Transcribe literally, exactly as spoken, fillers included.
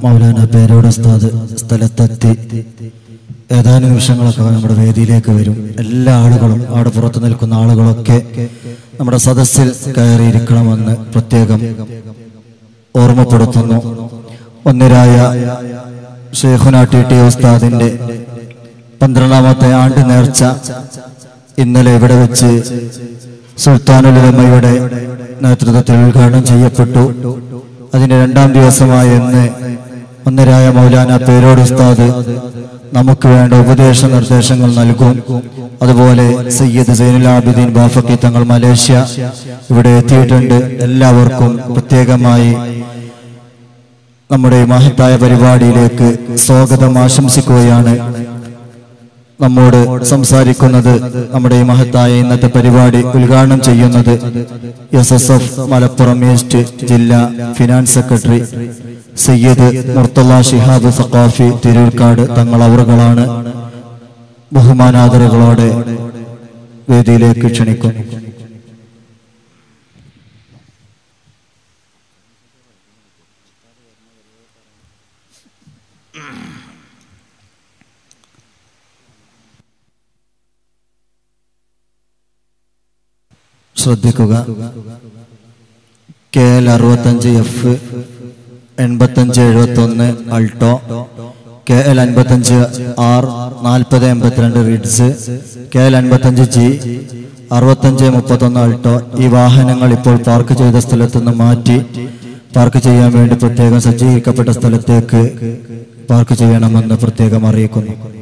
മൗലാന പേരോട് ഉസ്താദ് സ്ഥലത്തെത്തി ഏതാനും നിമിഷങ്ങളൊക്കെ നമ്മുടെ വേദിയിലേക്ക് വരും. എല്ലാ ആളുകളും അവിടെ പുറത്തു നിൽക്കുന്ന ആളുകളൊക്കെ നമ്മുടെ സദസ്സിൽ കയറിയിരിക്കണമെന്ന് പ്രത്യേകം ഓർമ്മപ്പെടുത്തുന്നു. ഒന്നിരായ ഷെയ്ഖുന ടി ടി ഉസ്താദിന്റെ പന്ത്രണ്ടാമത്തെ ആണ്ട് നേർച്ച ഇന്നലെ ഇവിടെ വെച്ച് സുൽത്താനുൽ ഉലമയുടെ നേതൃത്വത്തിൽ ഉദ്ഘാടനം ചെയ്യപ്പെട്ടു. അതിന്റെ രണ്ടാം ദിവസമായ ഇന്ന് ഒന്നരായ മൗലാന പേരോട് ഉസ്താദ് നമുക്ക് വേണ്ട ഉപദേശ നിർദ്ദേശങ്ങൾ നൽകും. അതുപോലെ സയ്യിദ് സൈനുൽ ആബിദീൻ ബാഫഖി തങ്ങൾ മലേഷ്യ ഇവിടെ എത്തിയിട്ടുണ്ട്. എല്ലാവർക്കും പ്രത്യേകമായി നമ്മുടെ മഹത്തായ പരിപാടിയിലേക്ക് സ്വാഗതം ആശംസിക്കുകയാണ്. നമ്മോട് സംസാരിക്കുന്നത് നമ്മുടെ ഈ മഹത്തായ ഇന്നത്തെ പരിപാടി ഉദ്ഘാടനം ചെയ്യുന്നത് S S F Malappuram east ജില്ലാ ഫിനാൻസ് സെക്രട്ടറി സയ്യിദ് മുർത്തല ശിഹാബ് സഖാഫി തിരൂർക്കാട് തങ്ങൾ അവറുകളാണ്. ബഹുമാനാദരകളോടെ വേദിയിലേക്ക് ക്ഷണിക്കുന്നു. ശ്രദ്ധിക്കുക. കെ എൽ അറുപത്തഞ്ച് എഫ് എൺപത്തഞ്ച് എഴുപത്തി ഒന്ന് അൾട്ടോ, കെ എൽ അൻപത്തഞ്ച് ആർ നാൽപ്പത് എൺപത്തിരണ്ട് റിഡ്സ്, കെ എൽ അൻപത്തഞ്ച് ജി അറുപത്തഞ്ച് മുപ്പത്തൊന്ന് അൾട്ടോ ഈ വാഹനങ്ങൾ ഇപ്പോൾ പാർക്ക് ചെയ്ത സ്ഥലത്തു നിന്ന് മാറ്റി പാർക്ക് ചെയ്യാൻ വേണ്ടി പ്രത്യേകം സജ്ജീകരിക്കപ്പെട്ട സ്ഥലത്തേക്ക് പാർക്ക് ചെയ്യണമെന്ന് പ്രത്യേകം അറിയിക്കുന്നു.